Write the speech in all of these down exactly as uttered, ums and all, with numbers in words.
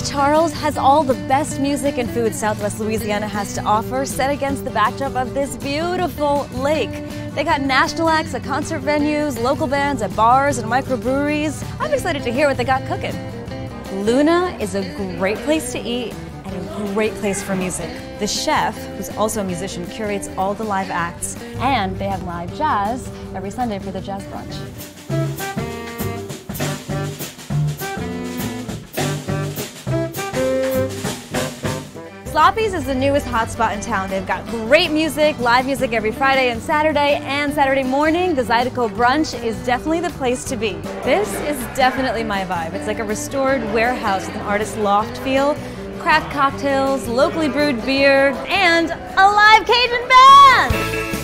Lake Charles has all the best music and food Southwest Louisiana has to offer, set against the backdrop of this beautiful lake. They got national acts at concert venues, local bands at bars and microbreweries. I'm excited to hear what they got cooking. Luna is a great place to eat and a great place for music. The chef, who's also a musician, curates all the live acts, and they have live jazz every Sunday for the jazz brunch. Sloppy's is the newest hotspot in town. They've got great music, live music every Friday and Saturday, and Saturday morning, the Zydeco brunch is definitely the place to be. This is definitely my vibe. It's like a restored warehouse with an artist loft feel, craft cocktails, locally brewed beer, and a live Cajun band!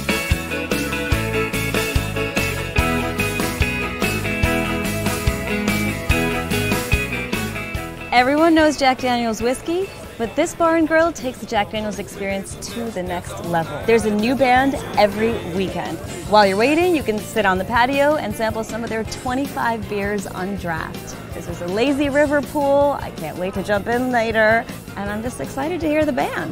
Everyone knows Jack Daniel's whiskey, but this bar and grill takes the Jack Daniel's experience to the next level. There's a new band every weekend. While you're waiting, you can sit on the patio and sample some of their twenty-five beers on draft. This is a lazy river pool. I can't wait to jump in later, and I'm just excited to hear the band.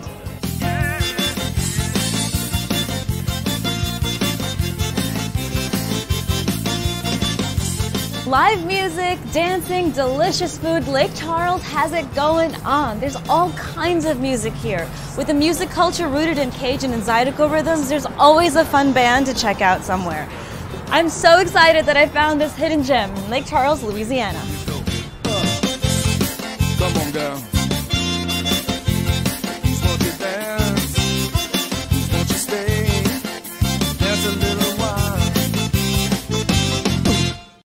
Live music, dancing, delicious food. Lake Charles has it going on. There's all kinds of music here. With a music culture rooted in Cajun and Zydeco rhythms, there's always a fun band to check out somewhere. I'm so excited that I found this hidden gem in Lake Charles, Louisiana. Come on, girl.